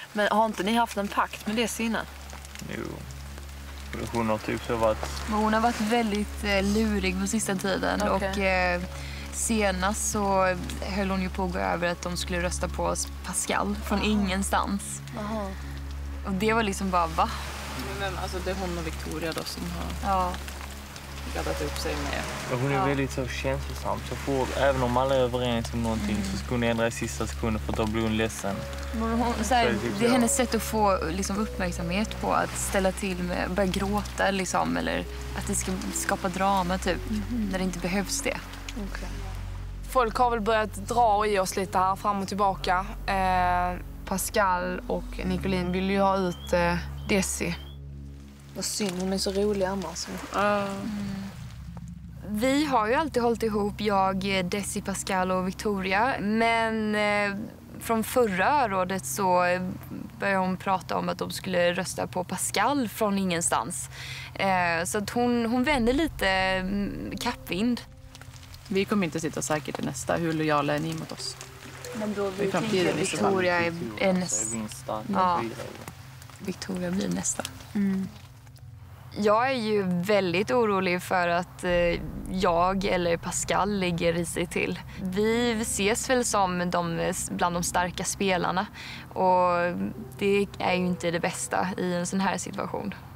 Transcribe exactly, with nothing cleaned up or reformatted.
Men har inte ni haft en pakt med det innan? Jo. Hon har typ så varit... Men hon har varit väldigt eh, lurig på sista tiden. Okay. Och eh, senast så höll hon ju på att gå över att de skulle rösta på Pascal från Aha. ingenstans. Aha. Och det var liksom bara, va? Men alltså det är hon och Victoria då som har ja. gaddat upp sig med. Och hon är ja. väldigt så känslosam. Så får, även om alla är överens om någonting mm. så ska hon ändra i sista sekunden för att då blir hon ledsen. Hon, så här, det är hennes sätt att få liksom, uppmärksamhet på att ställa till med, börja gråta liksom, eller att det ska skapa drama typ, mm. när det inte behövs det. Okay. Folk har väl börjat dra i oss lite här fram och tillbaka. Eh, Pascal och Nicolin vill ju ha ut eh, Desi. Vad synd, hon är så rolig annars. Mm. Vi har ju alltid hållit ihop, jag, Desi, Pascal och Victoria. Men eh, från förra rådet så började hon prata om att de skulle rösta på Pascal från ingenstans. Eh, så att hon, hon vänder lite mm, kappvind. Vi kommer inte sitta säkert i nästa. Hur lojala är ni mot oss? Men då vi tänker Victoria är, är nästa. Ja. Victoria blir nästa. Mm. Jag är ju väldigt orolig för att eh, jag eller Pascal ligger i sig till. Vi ses väl som de, bland de starka spelarna och det är ju inte det bästa i en sån här situation.